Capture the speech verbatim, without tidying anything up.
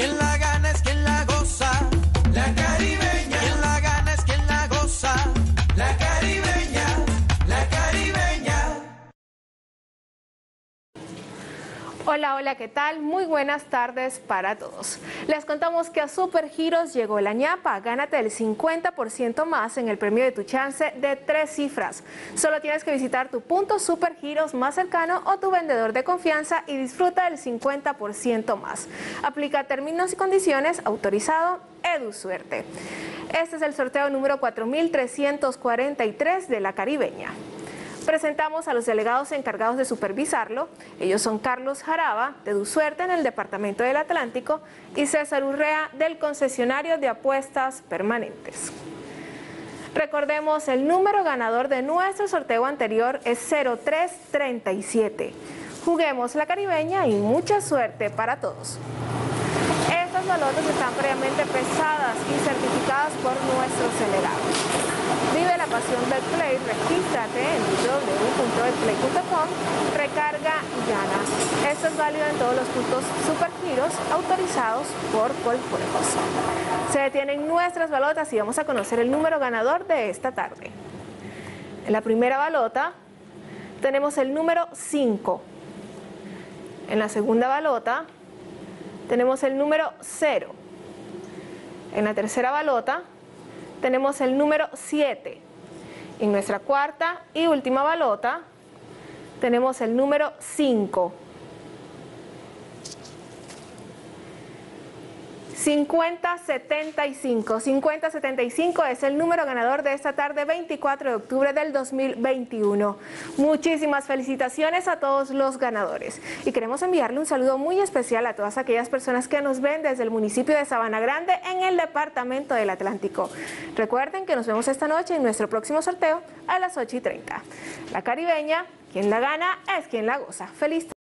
quien la gana es quien la goza. La Caribeña. Quien la gana es quien la goza. La Caribeña. La Caribeña. Hola, hola, ¿qué tal? Muy buenas tardes para todos. Les contamos que a Supergiros llegó la ñapa. Gánate el cincuenta por ciento más en el premio de tu chance de tres cifras. Solo tienes que visitar tu punto Supergiros más cercano o tu vendedor de confianza y disfruta del cincuenta por ciento más. Aplica términos y condiciones. Autorizado EduSuerte. Este es el sorteo número cuatro mil trescientos cuarenta y tres de la Caribeña. Presentamos a los delegados encargados de supervisarlo. Ellos son Carlos Jaraba, de EduSuerte en el Departamento del Atlántico, y César Urrea, del concesionario de apuestas permanentes. Recordemos, el número ganador de nuestro sorteo anterior es cero tres treinta y siete. Juguemos la Caribeña y mucha suerte para todos. Estas balotas están previamente pesadas y certificadas por nuestros delegados. Vive la pasión del play, regístrate en w w w punto betplay punto com, recarga y gana. Esto es válido en todos los puntos Supergiros autorizados por Coljuegos. Se detienen nuestras balotas y vamos a conocer el número ganador de esta tarde. En la primera balota tenemos el número cinco. En la segunda balota tenemos el número cero. En la tercera balota tenemos el número siete. En nuestra cuarta y última balota tenemos el número cinco. cincuenta setenta y cinco. cincuenta setenta y cinco es el número ganador de esta tarde, veinticuatro de octubre del dos mil veintiuno. Muchísimas felicitaciones a todos los ganadores. Y queremos enviarle un saludo muy especial a todas aquellas personas que nos ven desde el municipio de Sabana Grande en el Departamento del Atlántico. Recuerden que nos vemos esta noche en nuestro próximo sorteo a las ocho y treinta. La Caribeña, quien la gana es quien la goza. Feliz